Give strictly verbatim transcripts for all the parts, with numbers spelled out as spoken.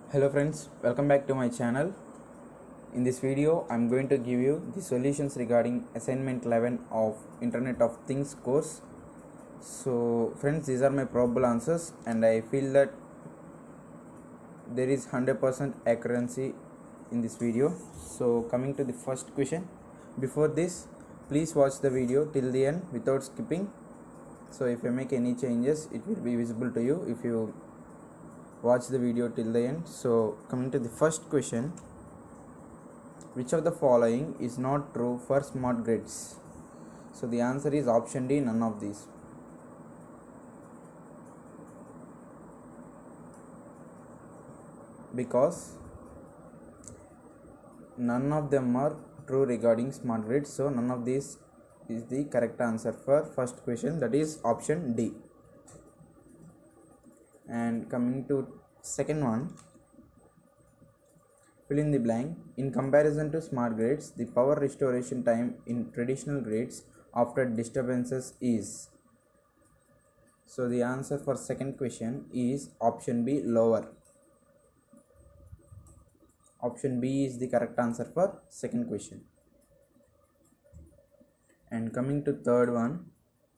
Hello friends, welcome back to my channel. In this video, I'm going to give you the solutions regarding assignment eleven of Internet of Things course. So friends, these are my probable answers and I feel that there is one hundred percent accuracy in this video. So coming to the first question, before this, please watch the video till the end without skipping. So if I make any changes, it will be visible to you if you watch the video till the end. So coming to the first question, which of the following is not true for smart grids? So the answer is option D, none of these. Because none of them are true regarding smart grids, so none of these is the correct answer for first question, that is option D. And coming to second one, fill in the blank. In comparison to smart grids, the power restoration time in traditional grids after disturbances is. So the answer for second question is option B, lower. Option B is the correct answer for second question. And coming to third one,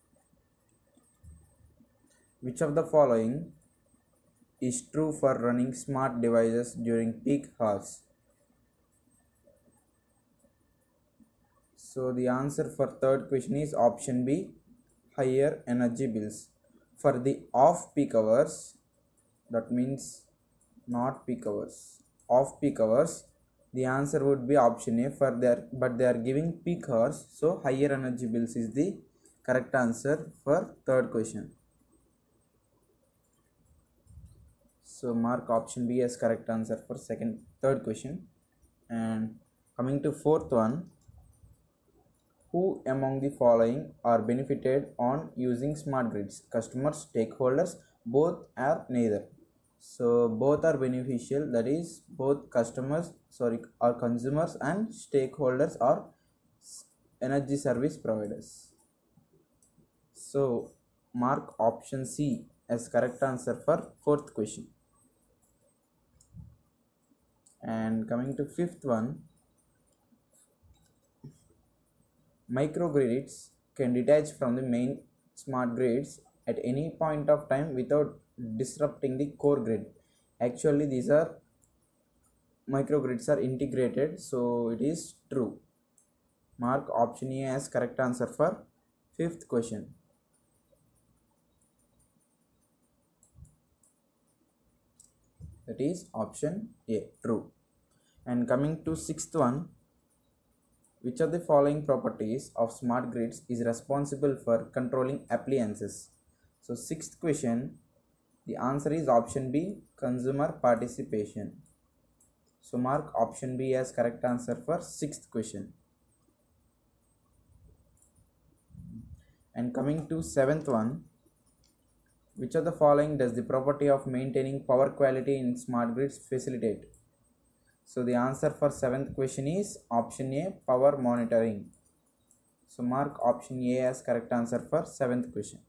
which of the following is true for running smart devices during peak hours? So the answer for third question is option B, higher energy bills. For the off peak hours, that means not peak hours, off peak hours, the answer would be option A, for their but they are giving peak hours, so higher energy bills is the correct answer for third question. So mark option B as correct answer for second third question. And coming to fourth one, who among the following are benefited on using smart grids? Customers, stakeholders, both, or neither? So both are beneficial, that is both customers sorry are consumers and stakeholders are energy service providers. So mark option C as correct answer for fourth question. And coming to fifth one, microgrids can detach from the main smart grids at any point of time without disrupting the core grid. Actually, these are microgrids are integrated, so it is true. Mark option A as correct answer for fifth question. That is option A, true. And coming to sixth one, which of the following properties of smart grids is responsible for controlling appliances? So sixth question, the answer is option B, consumer participation. So mark option B as correct answer for sixth question. And coming to seventh one, which of the following does the property of maintaining power quality in smart grids facilitate? So the answer for seventh question is option A, power monitoring. So mark option A as correct answer for seventh question.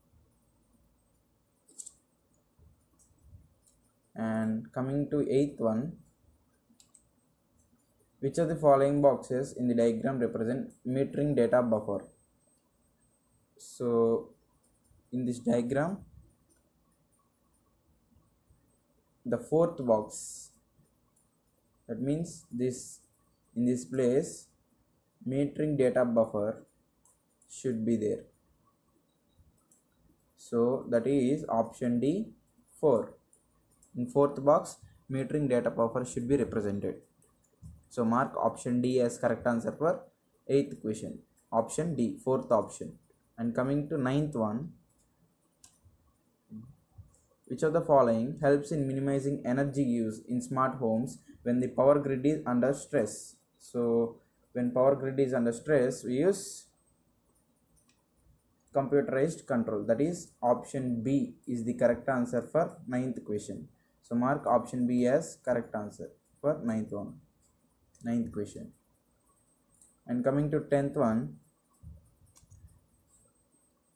And coming to eighth one, which of the following boxes in the diagram represent metering data buffer? So in this diagram, the fourth box, that means this in this place metering data buffer should be there. So that is option D, four. In fourth box, metering data buffer should be represented. So mark option D as correct answer for eighth question. Option D, fourth option. And coming to ninth one, which of the following helps in minimizing energy use in smart homes when the power grid is under stress? So when power grid is under stress, we use computerized control, that is option B is the correct answer for ninth question. So mark option B as correct answer for ninth one, ninth question. And coming to tenth one,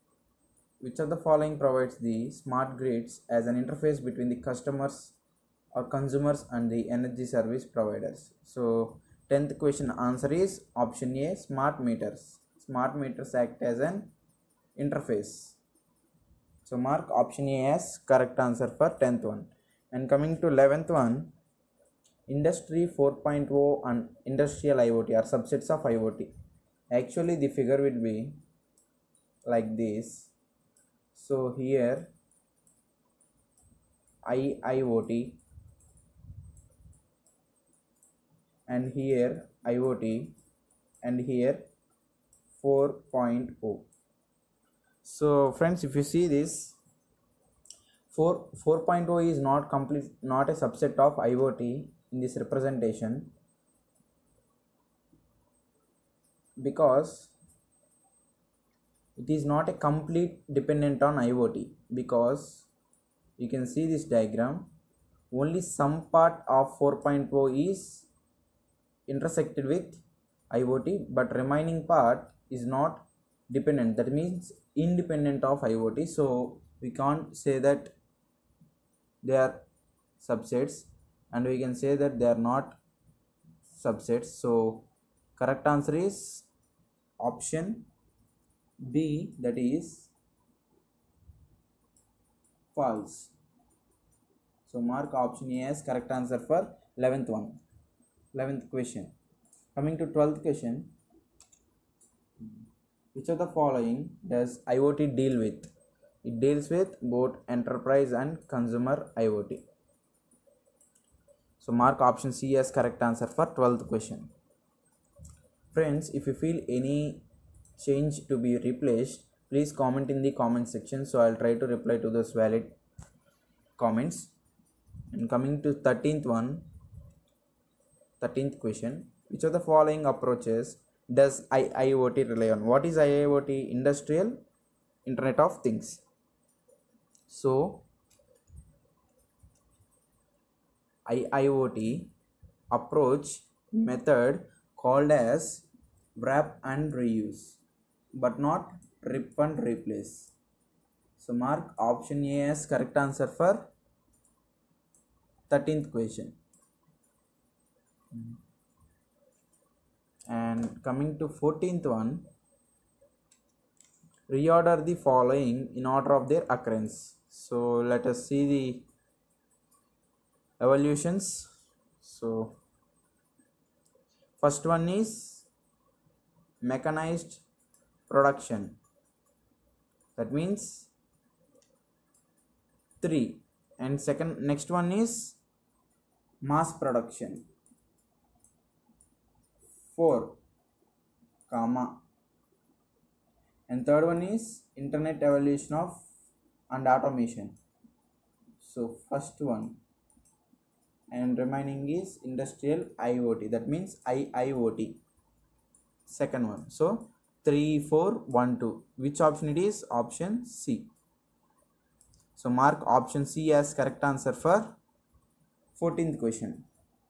which of the following provides the smart grids as an interface between the customers or consumers and the energy service providers. So tenth question answer is option A, smart meters. Smart meters act as an interface. So mark option A as correct answer for tenth one. And coming to eleventh one, Industry four point oh and Industrial IoT are subsets of IoT. Actually the figure will be like this. So here I IoT and here IoT and here four point oh. So friends, if you see this, four point oh is not complete, not a subset of IoT in this representation, because it is not a complete dependent on IoT, because you can see this diagram, only some part of four point oh is intersected with IoT, but remaining part is not dependent, that means independent of IoT. So we can't say that they are subsets, and we can say that they are not subsets. So correct answer is option B, that is false. So mark option A as correct answer for eleventh one, eleventh question. Coming to twelfth question, which of the following does IoT deal with? It deals with both enterprise and consumer IoT. So mark option C as correct answer for twelfth question. Friends, if you feel any change to be replaced, please comment in the comment section, so I'll try to reply to those valid comments. And coming to thirteenth one, thirteenth question, which of the following approaches does I IoT rely on? What is I IoT? Industrial Internet of Things. So I IoT approach method called as wrap and reuse, but not rip and replace. So mark option A as correct answer for thirteenth question. And coming to fourteenth one, reorder the following in order of their occurrence. So let us see the evolutions. So first one is mechanized production, that means three, and second next one is mass production, four, comma, and third one is internet evolution of and automation. So first one, and remaining is industrial IoT, that means I IoT, second one. So three, four, one, two, which option it is? Option C. So mark option C as correct answer for fourteenth question.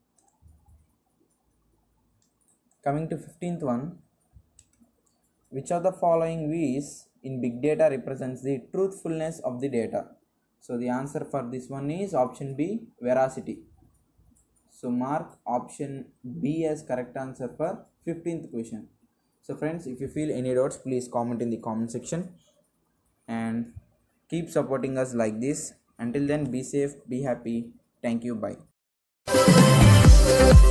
Coming to fifteenth one, which of the following V's in big data represents the truthfulness of the data? So the answer for this one is option B, veracity. So mark option B as correct answer for fifteenth question. So friends, if you feel any doubts, please comment in the comment section and keep supporting us like this. Until then, be safe, be happy. Thank you. Bye.